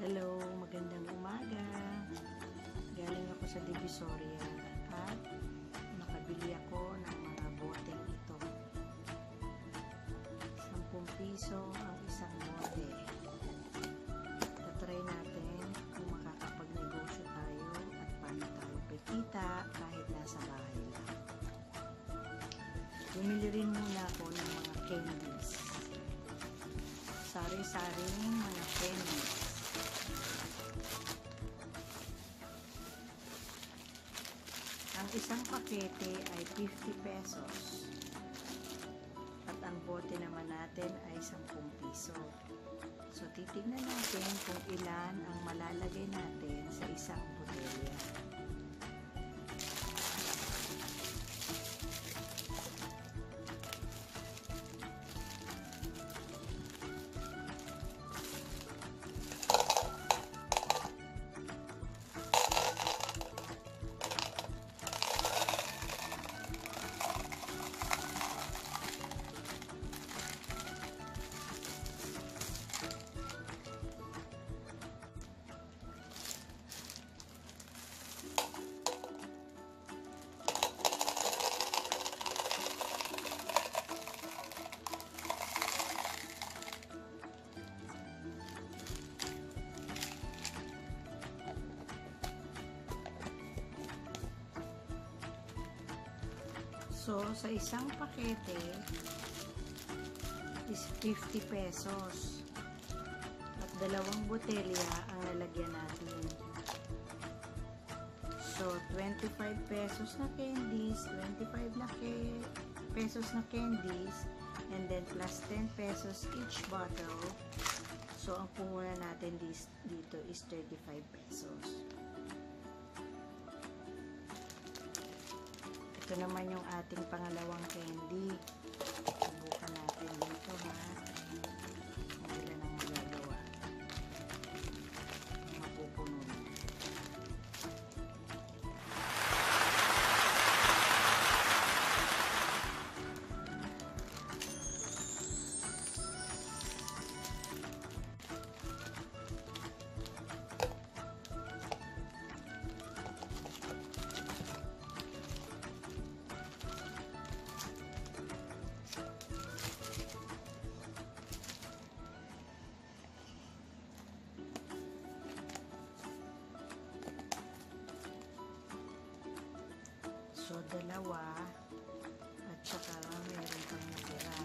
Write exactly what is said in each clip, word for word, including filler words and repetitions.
Hello, magandang umaga. Galing ako sa Divisoria at nakabili ako ng mga boteng ito. sampung piso ang isang bote. Tatry natin kung makakapag-negosyo tayo at paano tayo kikita kahit nasa bahay lang. Bumili rin muna ako ng mga candies. Sari-saring mga candies. Ang isang pakete ay fifty pesos. At ang bote naman natin ay sampung piso. So, titignan natin kung ilan ang malalagay natin sa isang botelya. So, sa isang pakete is fifty pesos. At dalawang botelya ang lalagyan natin. So, twenty-five pesos na candies, twenty-five na ke pesos na candies, and then plus ten pesos each bottle. So, ang puhunan natin dito is thirty-five pesos. Ito naman yung ating pangalawang candy. Subukan natin dito, ha. Kung ilan ang magagawa. Mapupuno na. So, dalawa at saka meron pang natira.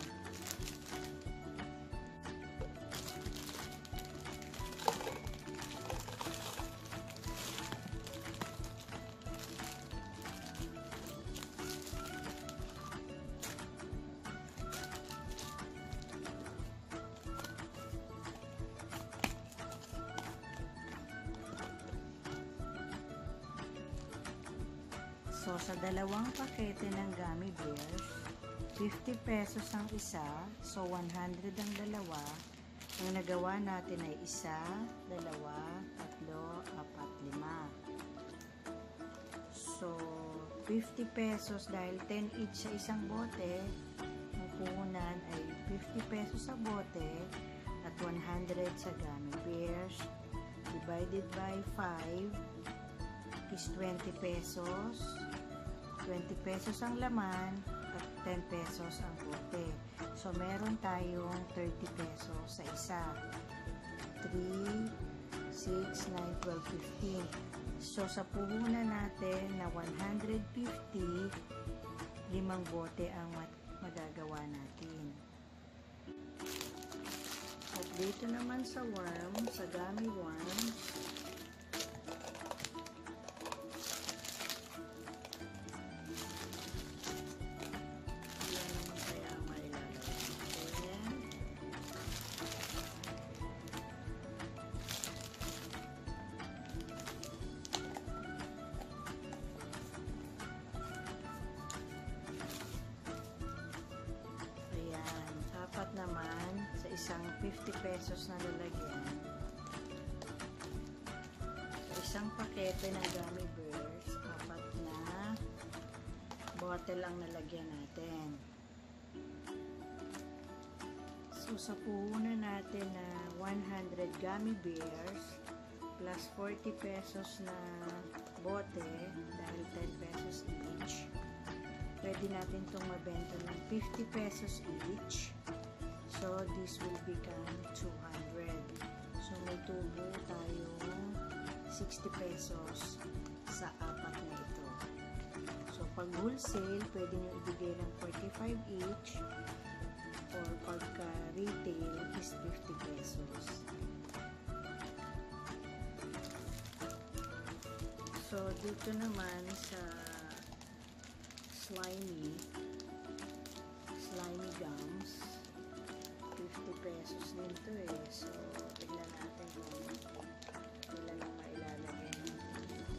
So, sa dalawang pakete ng gummy bears, fifty pesos ang isa. So, one hundred ang dalawa. Ang nagawa natin ay isa, dalawa, tatlo, apat, lima. So, fifty pesos dahil ten each sa isang bote. Ang puhunan ay fifty pesos sa bote at one hundred sa gummy bears. Divided by five is twenty pesos. twenty pesos ang laman at ten pesos ang bote. So, meron tayong thirty pesos sa isa. three, six, nine, twelve, fifteen. So, sa puhunan natin na one hundred fifty, limang bote ang magagawa natin. At dito naman sa worm, sa gummy worms, apat naman sa isang fifty pesos na lalagyan. Sa isang pakete ng gummy bears, apat na bottle ang nalagyan natin. So, sa puhunan natin na one hundred gummy bears, plus forty pesos na bote dahil ten pesos each. Pwede natin itong mabenta ng fifty pesos each. So, this will become two hundred. So, may tubo tayong sixty pesos sa apat na ito. So, pag wholesale, pwede nyo ibigay ng forty-five each, or pagka retail is fifty pesos. So, dito naman sa slimy, slimy gums, fifty pesos din to eh. So, tignan natin kung ilan ang mailalagay natin dito.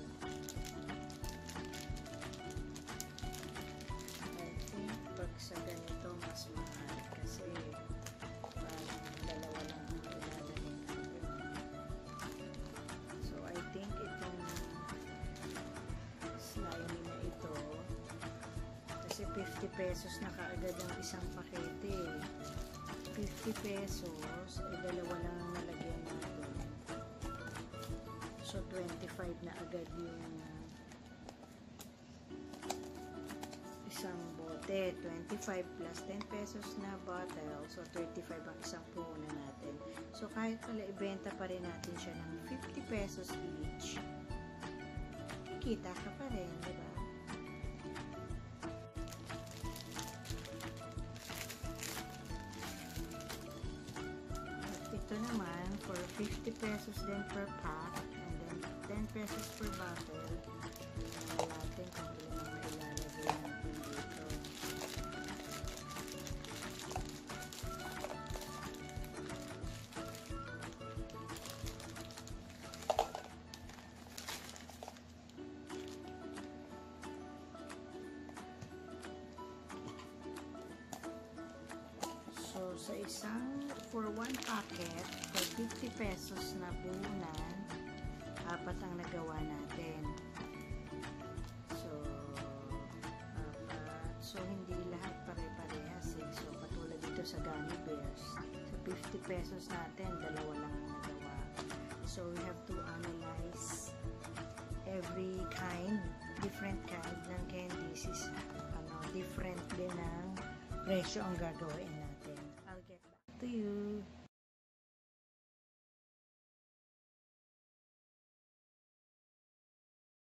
I think pag sa ganito mas mahal kasi parang dalawa lang ang ilalagay natin. So, I think itong slimy na ito kasi fifty pesos na kaagad ang isang pakete. fifty pesos ay dalawa lang ang nalagyan natin. So, twenty-five na agad yung isang bote. twenty-five plus ten pesos na bottle. So, thirty-five ang isang puno natin. So, kahit pala ibenta pa rin natin siya ng fifty pesos each, kita ka pa rin, di ba? At ito naman, for fifty pesos din per pack, and then ten pesos per bottle. Alam natin kung ilan ang mailalagay natin dito. So, sa isang, for one packet, for fifty pesos na puhunan, apat ang nagawa natin. So, apat. So, hindi lahat pare-parehas eh. So, patulad dito sa gummy bears. So, fifty pesos natin, dalawa lang ang nagawa. So, we have to analyze every kind, different kind ng candies is, ano, different din ang presyo ang gagawin